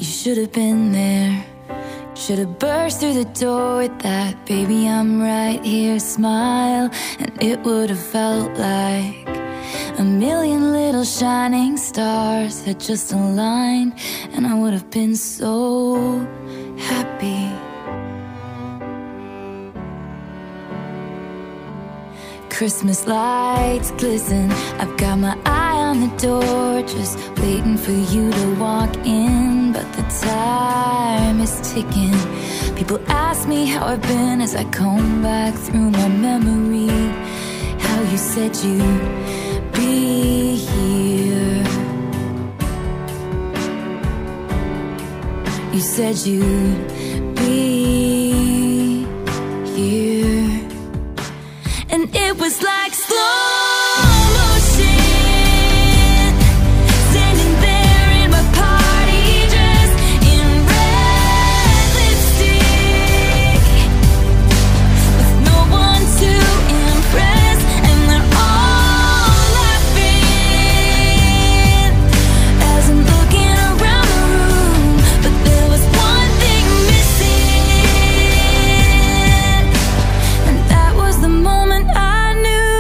You should have been there. Should have burst through the door with that "baby, I'm right here" smile, and it would have felt like a million little shining stars had just aligned, and I would have been so happy. Christmas lights glisten, I've got my eye on the door, just waiting for you to walk in, but the time is ticking. People ask me how I've been as I comb back through my memory, how you said you'd be here. You said you'd be here. And it was like slow motion, standing there in my party dress, in red lipstick, with no one to impress, and they're all laughing as I'm looking around the room. But there was one thing missing, and that was the moment I knew.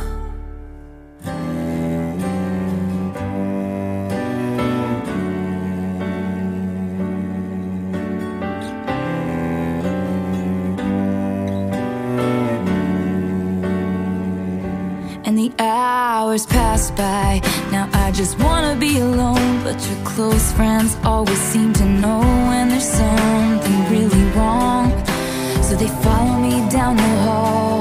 And the hours pass by, now I just wanna be alone, but your close friends always seem to know when there's something really wrong, so they follow me down the hall.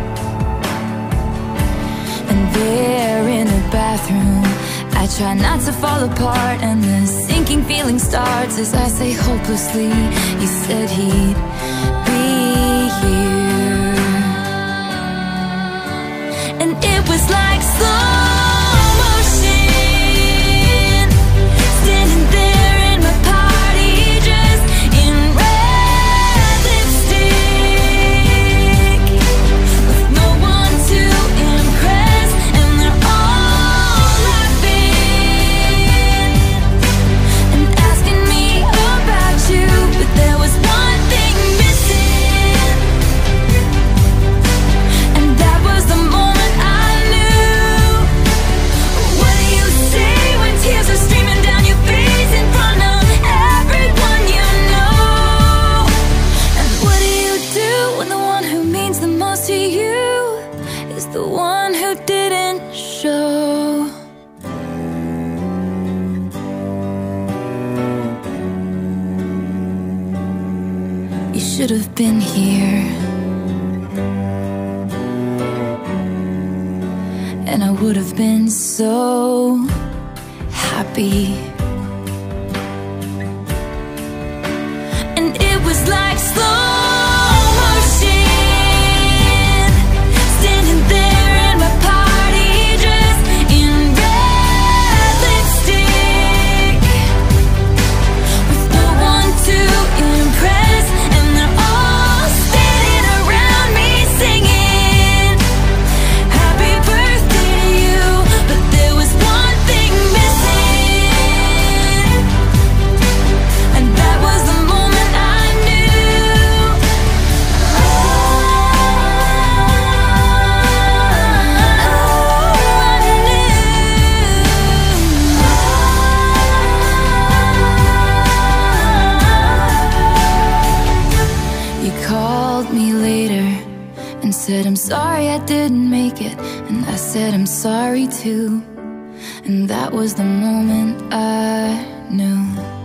And there in the bathroom, I try not to fall apart, and the sinking feeling starts as I say hopelessly, he said he'd be here. And it was like slow motion, standing there in my party dress, in red lipstick, with no one to impress, and they're all laughing and asking me about you. But there was one thing missing, and that was the moment I knew. What do you say when tears are streaming down your face in front of everyone you know? And what do you do when the one who means the most to you is the one who didn't show? You should have been here, and I would have been so happy. And it was like slow motion, standing there in my party dress, in red lipstick, with no one to impress, and they're all standing around me singing happy birthday to you. But there was one thing missing, and that was the moment I knew. You called me later and said, "I'm sorry I didn't make it," and I said, "I'm sorry too." And that was the moment I knew.